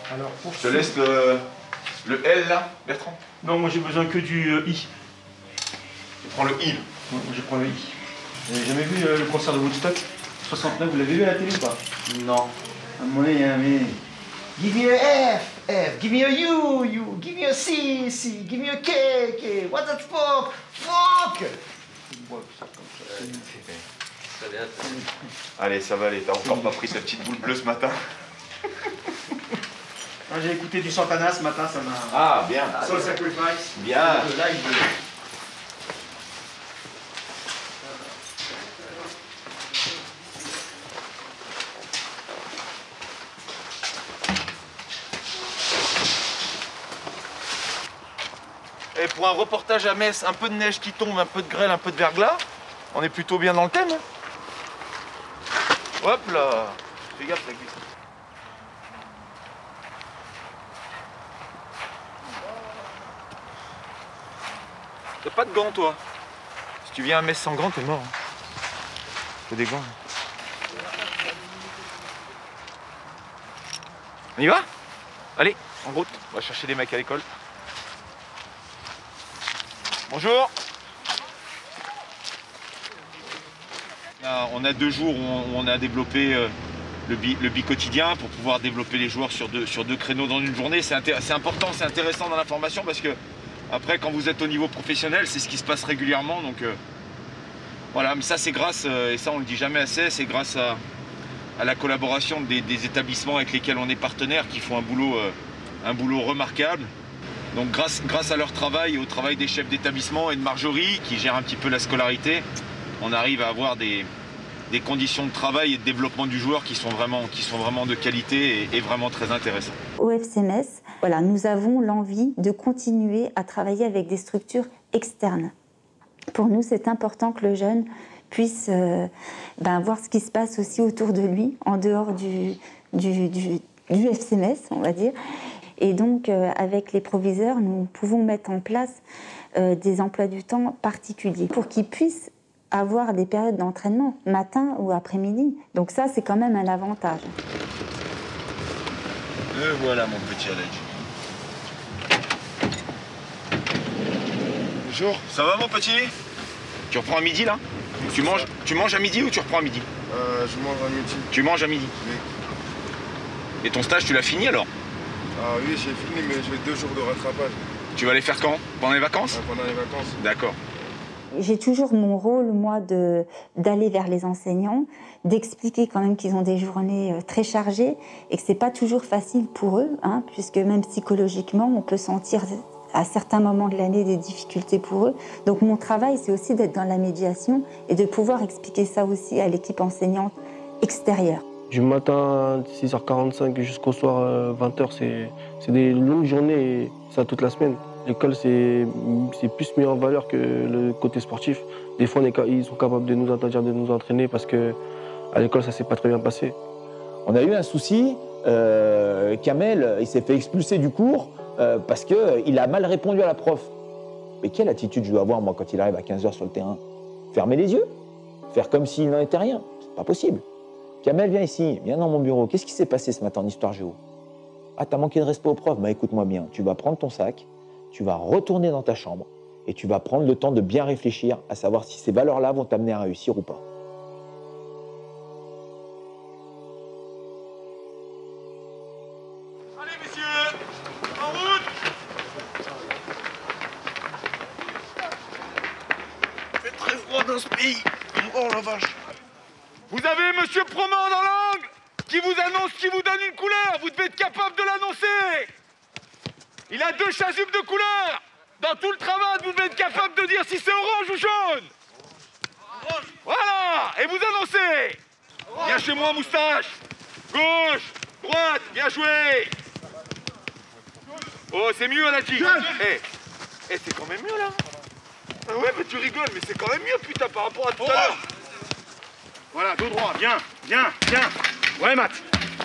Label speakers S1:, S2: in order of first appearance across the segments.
S1: Alors, pour
S2: Je te laisse le L là, Bertrand.
S1: Non, moi j'ai besoin que du I.
S2: Tu prends le I.
S1: Moi je prends le I. Vous avez jamais vu le concert de Woodstock 69, vous l'avez vu à la télé ou pas?
S2: Non.
S1: À moi, il y a mais... Give me a F, F. Give me a U, U. Give me a C, C. Give me a K, K. What the fuck? Fuck!
S2: Allez, ça va aller. T'as encore pas pris ta petite boule bleue ce matin.
S1: J'ai écouté du Santana ce matin, ça m'a...
S2: Ah, bien.
S1: Soul Sacrifice.
S2: Bien.
S1: Le live de...
S2: Et pour un reportage à Metz, un peu de neige qui tombe, un peu de grêle, un peu de verglas, on est plutôt bien dans le thème. Hein. Hop là. Fais gaffe, ça glisse. T'as pas de gants, toi? Si tu viens à Metz sans gants, t'es mort. Hein. Faut des gants. On y va? Allez, en route. On va chercher des mecs à l'école. Bonjour. On a 2 jours où on a développé le bi-quotidien pour pouvoir développer les joueurs sur deux créneaux dans une journée. C'est important, c'est intéressant dans la formation parce que après, quand vous êtes au niveau professionnel, c'est ce qui se passe régulièrement. Donc voilà, mais ça c'est grâce, et ça on le dit jamais assez, c'est grâce à la collaboration des établissements avec lesquels on est partenaire qui font un boulot remarquable. Donc grâce à leur travail et au travail des chefs d'établissement et de Marjorie qui gère un petit peu la scolarité, on arrive à avoir des conditions de travail et de développement du joueur qui sont vraiment de qualité et vraiment très intéressantes.
S3: Au FC Metz, voilà, nous avons l'envie de continuer à travailler avec des structures externes. Pour nous, c'est important que le jeune puisse voir ce qui se passe aussi autour de lui, en dehors du FC Metz, on va dire. Et donc, avec les proviseurs, nous pouvons mettre en place des emplois du temps particuliers pour qu'ils puissent avoir des périodes d'entraînement, matin ou après-midi. Donc ça, c'est quand même un avantage.
S2: Voilà mon petit Alex. Bonjour. Ça va mon petit? Tu reprends à midi là? Tu manges à midi ou tu reprends à midi?
S4: Je mange à midi.
S2: Tu manges à midi?
S4: Oui.
S2: Et ton stage, tu l'as fini alors?
S4: Ah oui, j'ai fini, mais j'ai 2 jours de rattrapage.
S2: Tu vas aller faire quand? Pendant les vacances?
S4: Pendant les vacances.
S2: D'accord.
S3: J'ai toujours mon rôle, moi, d'aller vers les enseignants, d'expliquer quand même qu'ils ont des journées très chargées et que c'est pas toujours facile pour eux, hein, puisque même psychologiquement, on peut sentir à certains moments de l'année des difficultés pour eux. Donc mon travail, c'est aussi d'être dans la médiation et de pouvoir expliquer ça aussi à l'équipe enseignante extérieure.
S5: Du matin à 6h45 jusqu'au soir 20h, c'est des longues journées et ça toute la semaine. L'école, c'est plus mis en valeur que le côté sportif. Des fois, ils sont capables de nous interdire de nous entraîner parce qu'à l'école, ça s'est pas très bien passé.
S6: On a eu un souci, Kamel, il s'est fait expulser du cours parce qu'il a mal répondu à la prof. Mais quelle attitude je dois avoir, moi, quand il arrive à 15h sur le terrain? Fermer les yeux? Faire comme s'il n'en était rien? C'est pas possible. Kamel, viens ici, viens dans mon bureau. Qu'est-ce qui s'est passé ce matin en histoire géo? Ah, t'as manqué de respect au prof? Bah écoute-moi bien, tu vas prendre ton sac, tu vas retourner dans ta chambre et tu vas prendre le temps de bien réfléchir à savoir si ces valeurs-là vont t'amener à réussir ou pas.
S2: Allez messieurs, en route! Il fait très froid dans ce pays. Oh la vache. Vous avez monsieur Proman dans l'angle qui vous annonce, qui vous donne une couleur. Vous devez être capable de l'annoncer. Il a 2 chasubles de couleur. Dans tout le travail, vous devez être capable de dire si c'est orange ou jaune. Orange. Voilà. Et vous annoncez. Orange. Viens chez moi, moustache. Gauche, droite, bien joué. Oh, c'est mieux, on a dit. C'est quand même mieux, là. Ah ouais, mais tu rigoles, mais c'est quand même mieux, putain, par rapport à tout à l'heure.
S1: Voilà, dos droit, bien. Ouais, Matt.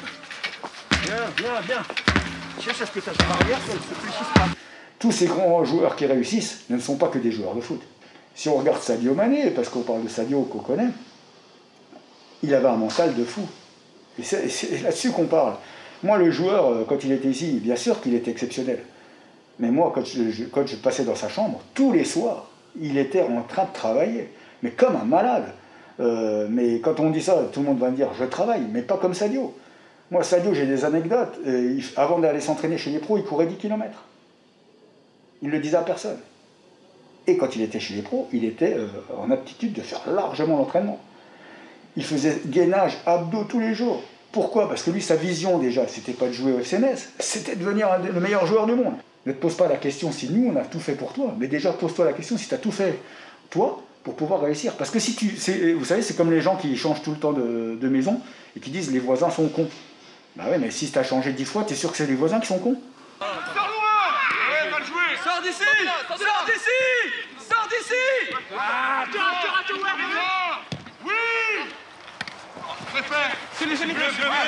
S1: Bien. Cherche à ce que ta jambe arrière ne se fléchisse pas.
S7: Tous ces grands joueurs qui réussissent ne sont pas que des joueurs de foot. Si on regarde Sadio Mané, parce qu'on parle de Sadio qu'on connaît, il avait un mental de fou. Et c'est là-dessus qu'on parle. Moi, le joueur, quand il était ici, bien sûr qu'il était exceptionnel. Mais moi, quand je passais dans sa chambre, tous les soirs, il était en train de travailler, mais comme un malade. Mais quand on dit ça, tout le monde va me dire « je travaille », mais pas comme Sadio. Moi, Sadio, j'ai des anecdotes. Avant d'aller s'entraîner chez les pros, il courait 10 km. Il ne le disait à personne. Et quand il était chez les pros, il était en aptitude de faire largement l'entraînement. Il faisait gainage, abdos tous les jours. Pourquoi? Parce que lui, sa vision déjà, c'était pas de jouer au FCMS, c'était de devenir le meilleur joueur du monde. Ne te pose pas la question si nous, on a tout fait pour toi, mais déjà pose-toi la question si tu as tout fait, toi, pour pouvoir réussir. Parce que si vous savez, c'est comme les gens qui changent tout le temps de maison et qui disent les voisins sont cons. Bah ouais, mais si tu as changé 10 fois, tu es sûr que c'est les voisins qui sont cons?
S8: Sors loin! Ouais, mal joué! Sors d'ici! Sors d'ici! Sors d'ici! Ah, tu rates oui! Préfère! C'est les génies!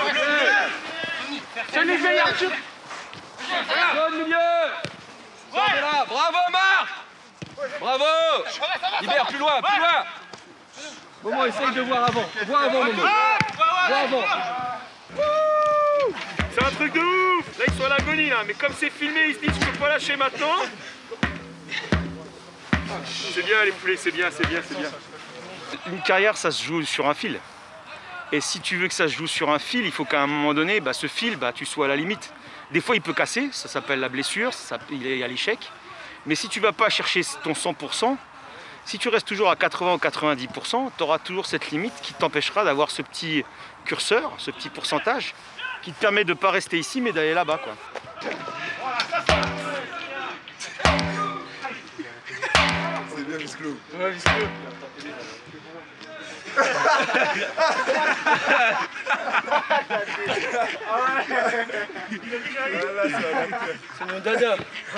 S8: C'est les génies, Arthur! Bonne milieu! Sors de là! Bravo, Marc! Bravo! Libère, plus loin, plus loin! Momo, essaye de voir avant. Vois avant, Momo. Vois avant.
S9: C'est un truc de ouf! Là, ils sont à l'agonie, là. Mais comme c'est filmé, ils se disent, je peux pas lâcher maintenant. C'est bien, les poulets, c'est bien, c'est bien, c'est bien. Une carrière, ça se joue sur un fil. Et si tu veux que ça se joue sur un fil, il faut qu'à un moment donné, ce fil, tu sois à la limite. Des fois, il peut casser, ça s'appelle la blessure, il est à l'échec. Mais si tu ne vas pas chercher ton 100%, si tu restes toujours à 80 ou 90%, tu auras toujours cette limite qui t'empêchera d'avoir ce petit curseur, ce petit pourcentage, qui te permet de ne pas rester ici, mais d'aller là-bas, quoi.
S4: C'est bien, Visclo.
S9: Ouais, Visclo. C'est mon dada.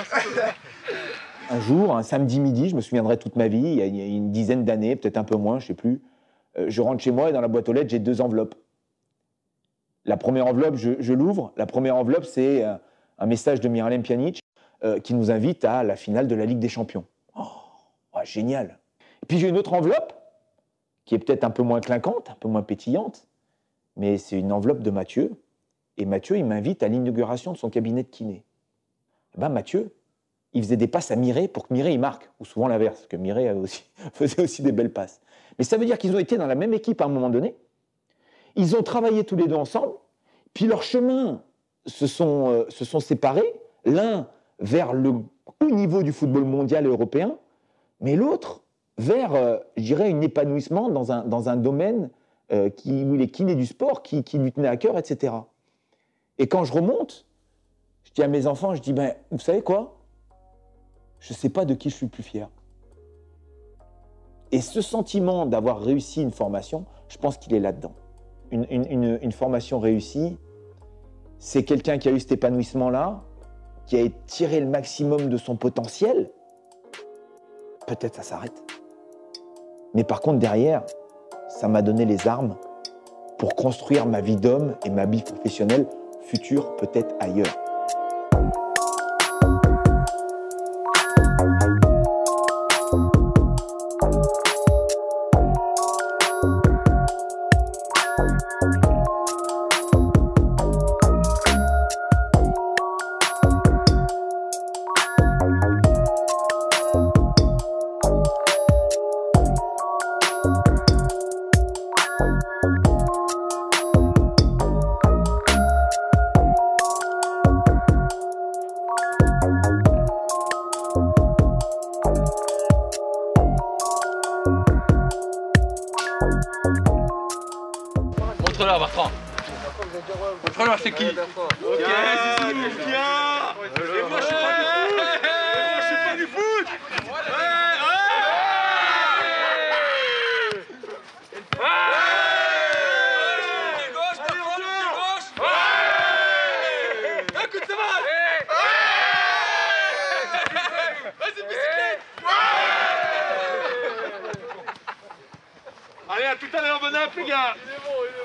S6: Un jour, un samedi midi, je me souviendrai toute ma vie, il y a une dizaine d'années, peut-être un peu moins, je ne sais plus, je rentre chez moi et dans la boîte aux lettres, j'ai 2 enveloppes. La première enveloppe, je l'ouvre. La première enveloppe, c'est un message de Miralem Pjanic qui nous invite à la finale de la Ligue des Champions. Oh, génial. Et puis j'ai une autre enveloppe qui est peut-être un peu moins clinquante, un peu moins pétillante, mais c'est une enveloppe de Mathieu. Et Mathieu, il m'invite à l'inauguration de son cabinet de kiné. Et ben Mathieu, il faisait des passes à Mireille pour que Mireille marque, ou souvent l'inverse, parce que Mireille faisait aussi des belles passes. Mais ça veut dire qu'ils ont été dans la même équipe à un moment donné. Ils ont travaillé tous les deux ensemble, puis leurs chemins se sont séparés, l'un vers le haut niveau du football mondial et européen, mais l'autre vers, je dirais, un épanouissement dans un domaine où il est kiné du sport, qui lui tenait à cœur, etc. Et quand je remonte, je dis à mes enfants, je dis, vous savez quoi? Je ne sais pas de qui je suis le plus fier. Et ce sentiment d'avoir réussi une formation, je pense qu'il est là-dedans. Une formation réussie, c'est quelqu'un qui a eu cet épanouissement-là, qui a tiré le maximum de son potentiel. Peut-être ça s'arrête. Mais par contre, derrière, ça m'a donné les armes pour construire ma vie d'homme et ma vie professionnelle future, peut-être ailleurs.
S8: Montre-leur, Bertrand. Montre-leur, c'est qui? Ok, c'est bien. Et moi, je suis pas du foot. Gauche, Bertrand, gauche. Écoute, ça va. Vas-y, bicyclette. Allez, à tout à l'heure, bon app, les gars.